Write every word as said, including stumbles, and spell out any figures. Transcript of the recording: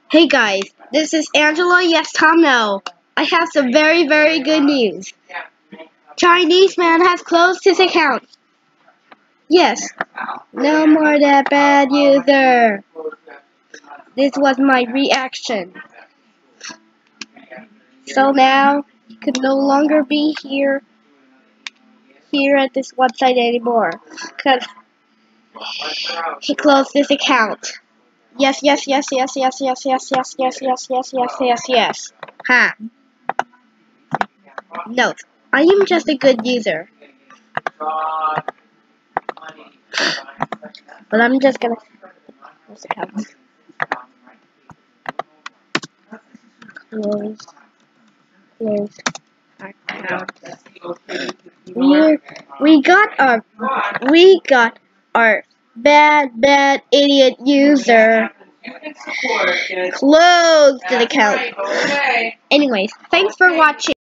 Hey guys, this is Angela. Yes, Tom. No. I have some very, very good news. ChineseMan has closed his account. Yes, no more that bad user. This was my reaction. So now he could no longer be here, here at this website anymore, cause he closed his account. Yes, yes, yes, yes, yes, yes, yes, yes, yes, yes, yes, yes, yes, yes. Ha. Note, I am just a good user. But I'm just gonna close account. Close. Close account. We we got our we got our bad bad idiot user. Close the account. Anyways, thanks for watching.